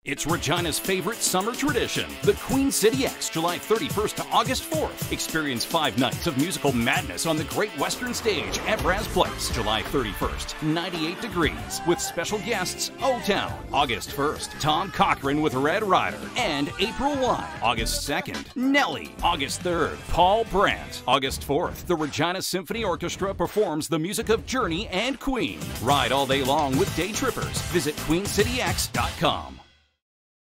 It's Regina's favorite summer tradition, the Queen City X, July 31st to August 4th. Experience 5 nights of musical madness on the Great Western Stage at Raz Place, July 31st, 98 degrees, with special guests O-Town, August 1st, Tom Cochrane with Red Rider, and April Wine, August 2nd, Nelly, August 3rd, Paul Brandt, August 4th, the Regina Symphony Orchestra performs the music of Journey and Queen. Ride all day long with day trippers. Visit queencityx.com.